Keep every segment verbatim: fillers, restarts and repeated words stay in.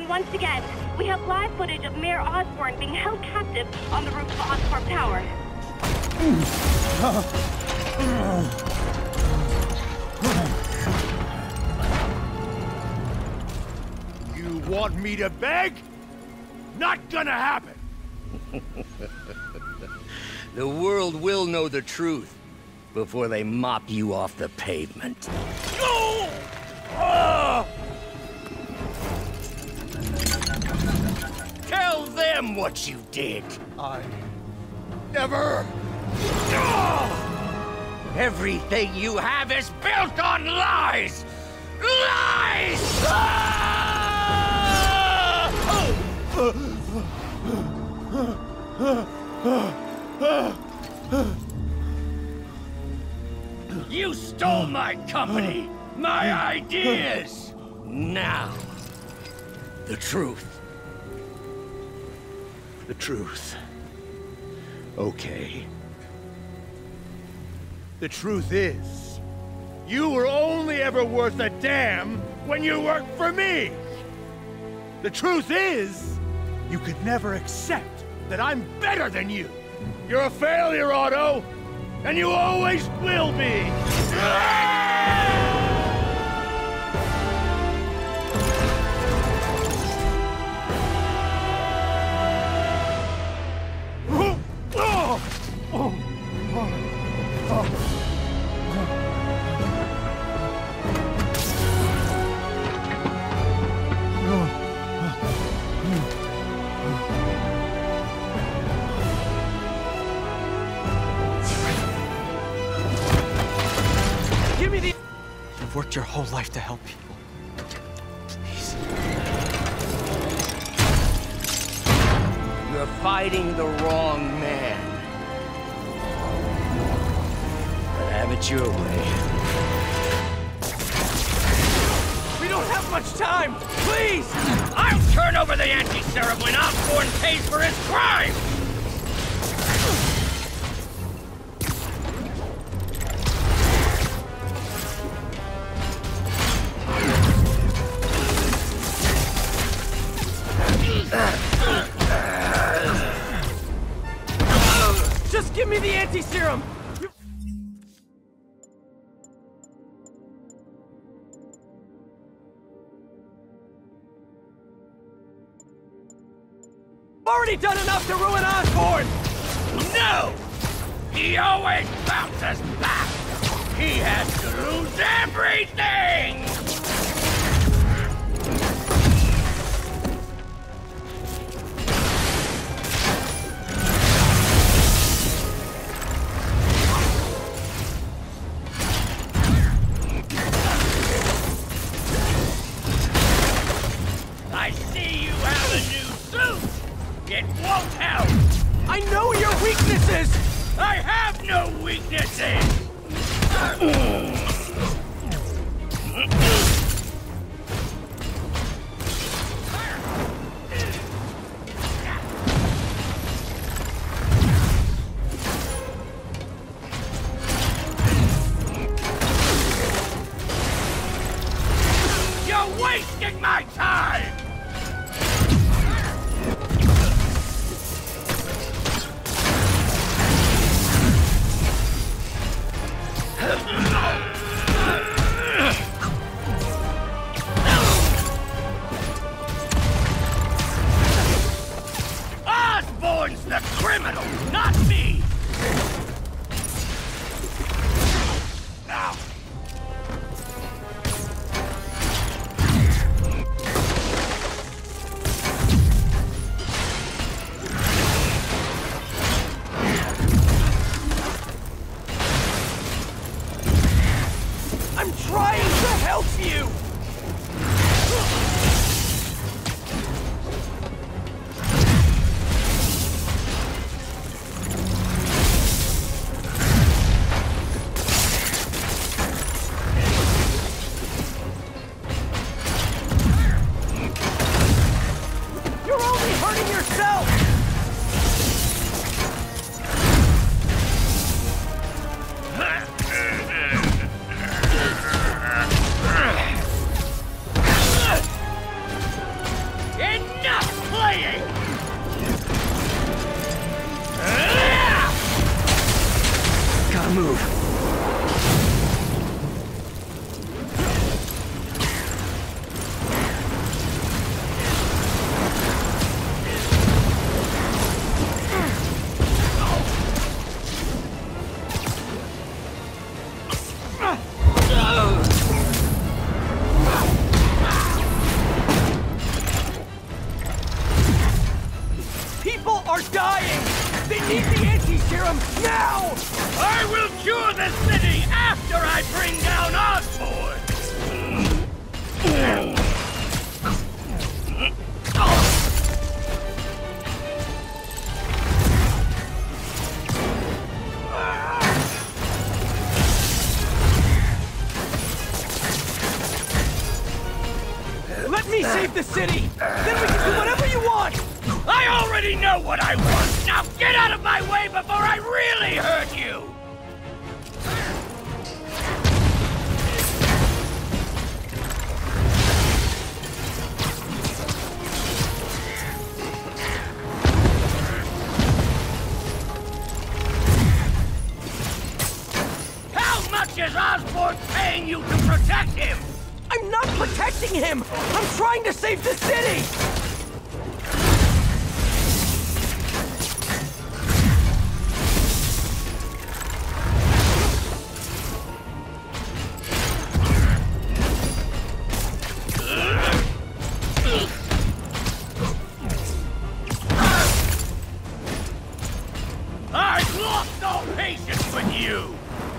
Attention once again. We have live footage of Mayor Osborn being held captive on the roof of Oscorp Tower. You want me to beg? Not gonna happen! The world will know the truth before they mop you off the pavement. No! Ah! Tell them what you did. I... never... Everything you have is built on lies! Lies! Ah! You stole my company, my ideas! Now, the truth. The truth. Okay. The truth is, you were only ever worth a damn when you worked for me! The truth is, you could never accept that I'm better than you! You're a failure, Otto! And you always will be! You've worked your whole life to help people. Please. You're fighting the wrong man. But have it your way. We don't have much time! Please! I'll turn over the anti-serum when Osborn pays for his crime! Just give me the anti-serum! Already done enough to ruin Osborn! No! He always bounces back! He has to lose everything! I see you have a new suit! It won't help! I know your weaknesses! I have no weaknesses! You're wasting my time! Osborn's the criminal, not me! Now. I'm trying to help you! need the anti-serum now! I will cure the city after I bring down Osborn! Let me save the city! Then we can do whatever you want! I already know what I want! Now get out of my way before I really hurt you! How much is Osborn paying you to protect him? I'm not protecting him! I'm trying to save the city! I've lost all patience with you!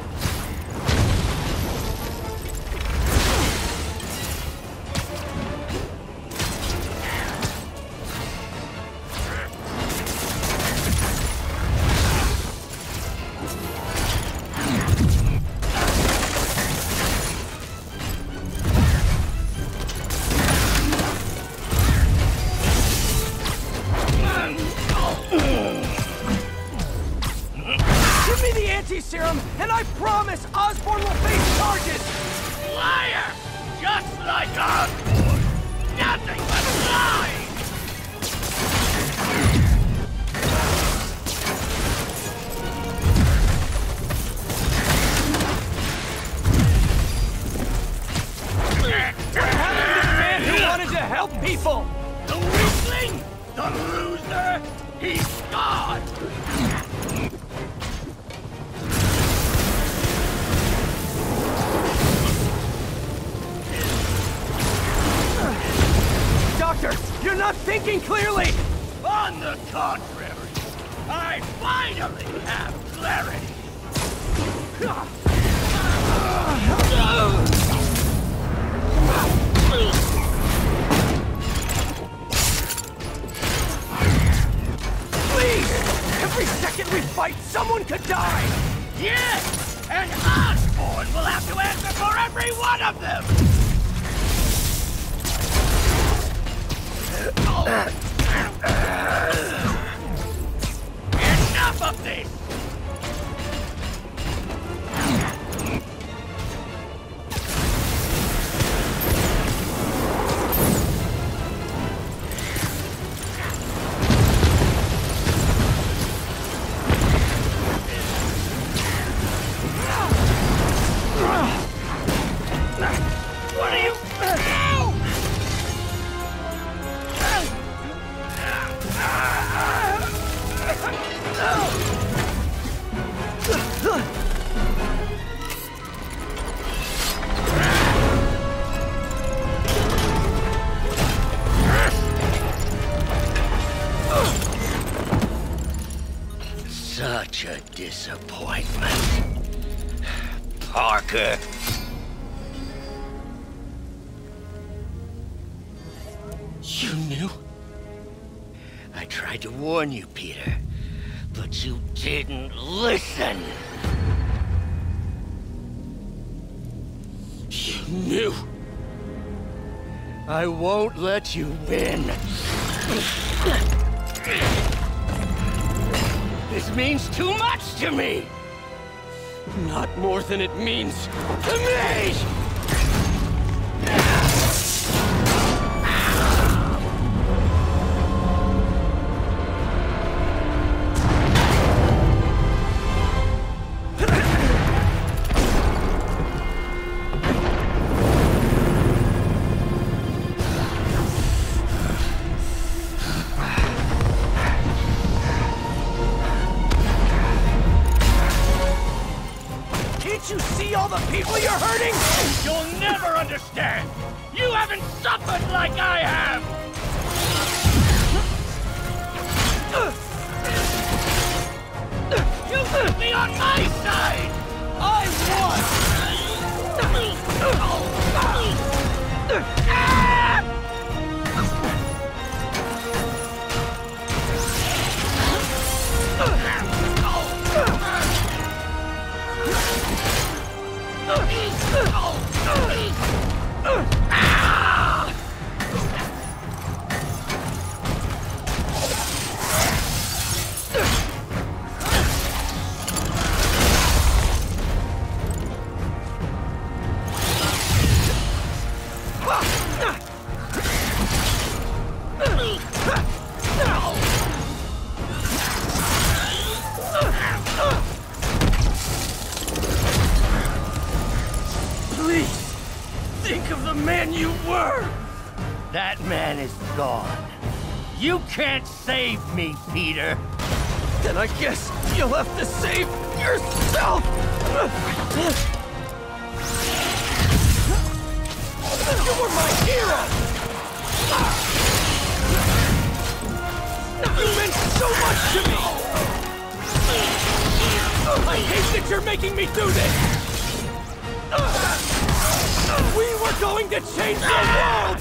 Give me the anti-serum, and I promise Osborn will face charges! Liar! Just like Osborn! Nothing but lies! What happened to the man who wanted to help people? The weakling! The loser! He's gone! Doctor, you're not thinking clearly! On the contrary, I finally have clarity! Please! Every second we fight, someone could die! Yes! And Osborn will have to answer for every one of them! Enough of this! What are you... Such a disappointment. Parker. You knew? I tried to warn you, Peter, but you didn't listen. You knew? I won't let you win. This means too much to me! Not more than it means to me! Can't you see all the people you're hurting? You'll never understand! You haven't suffered like I have! on my side! I Please, think of the man you were! That man is gone. You can't save me, Peter. Then I guess you'll have to save yourself! You were my hero! You meant so much to me! I hate that you're making me do this! We were going to change the world!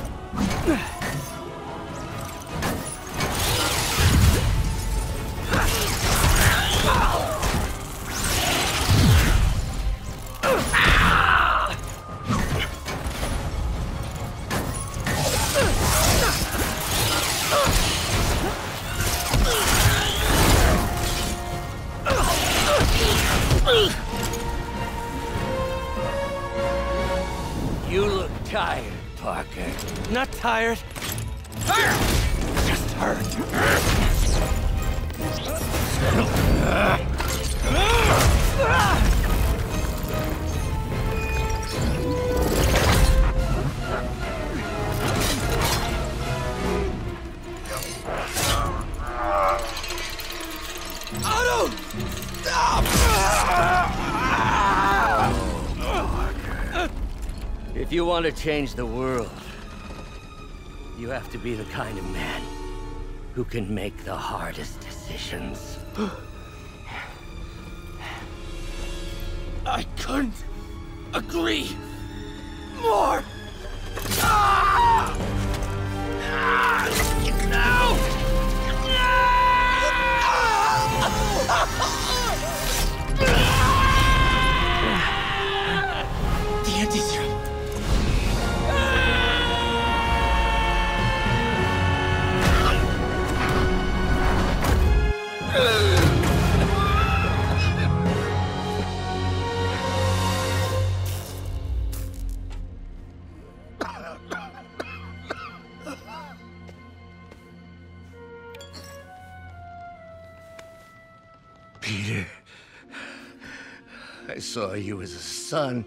You look tired, Parker. Not tired. Just hurt. Otto! Stop! If you want to change the world, you have to be the kind of man who can make the hardest decisions. I couldn't agree more! Ah! Ah! No! The anti-serum. Peter, I saw you as a son.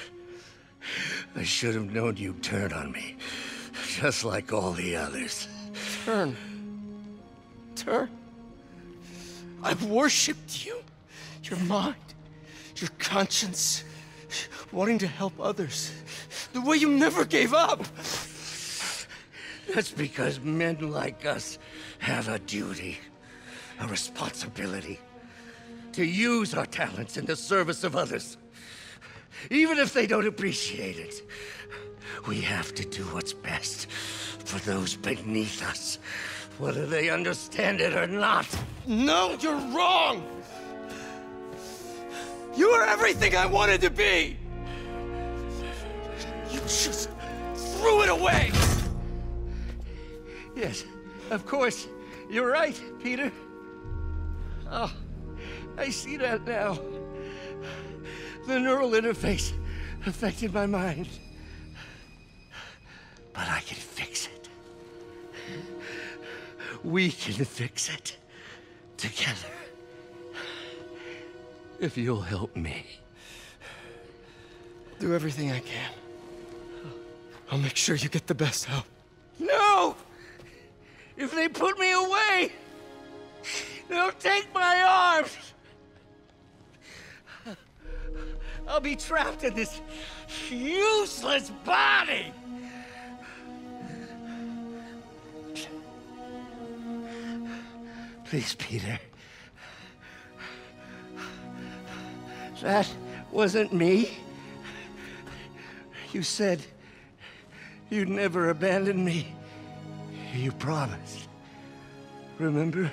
I should have known you'd turn on me, just like all the others. Turn. Turn. I've worshipped you. Your mind, your conscience, wanting to help others. The way you never gave up. That's because men like us have a duty, a responsibility, to use our talents in the service of others. Even if they don't appreciate it, we have to do what's best for those beneath us, whether they understand it or not. No, you're wrong! You are everything I wanted to be! You just threw it away! Yes, of course. You're right, Peter. Oh, I see that now. The neural interface affected my mind. But I can fix it. We can fix it. Together. If you'll help me. Do everything I can. I'll make sure you get the best help. No! If they put me away, they'll take my arms. I'll be trapped in this useless body. Please, Peter. That wasn't me. You said you'd never abandon me. You promised. Remember?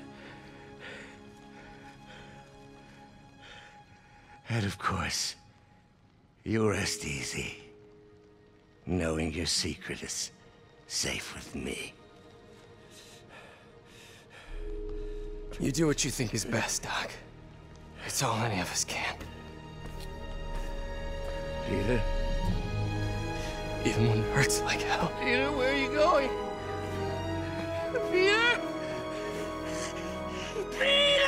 And of course, you rest easy, knowing your secret is safe with me. You do what you think is best, Doc. It's all any of us can. Peter? Even when it hurts like hell. Peter, where are you going? Peter? Peter!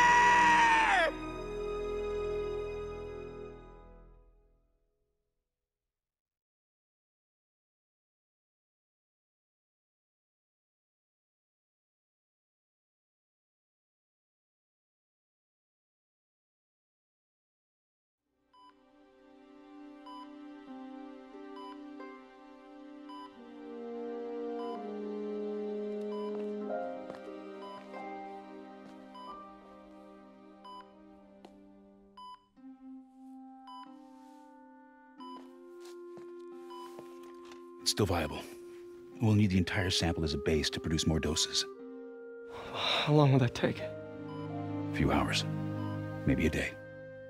It's still viable. We'll need the entire sample as a base to produce more doses. How long will that take? A few hours. Maybe a day.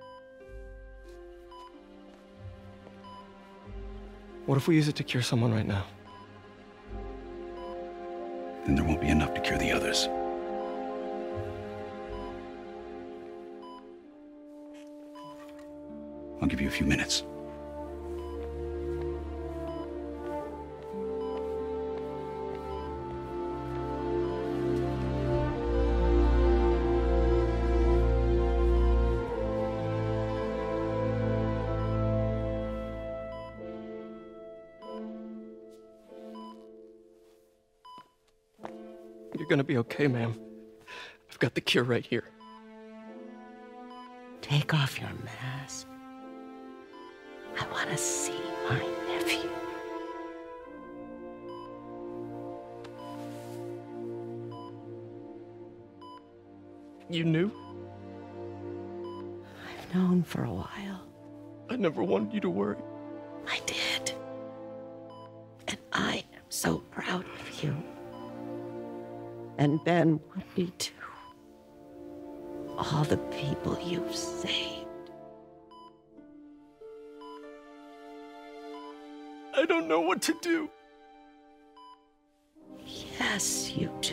What if we use it to cure someone right now? Then there won't be enough to cure the others. I'll give you a few minutes. You're gonna be okay, ma'am. I've got the cure right here. Take off your mask. I want to see my nephew. You knew? I've known for a while. I never wanted you to worry. I did. And I am so proud of you. And Ben would be too. All the people you've saved. I don't know what to do. Yes, you do.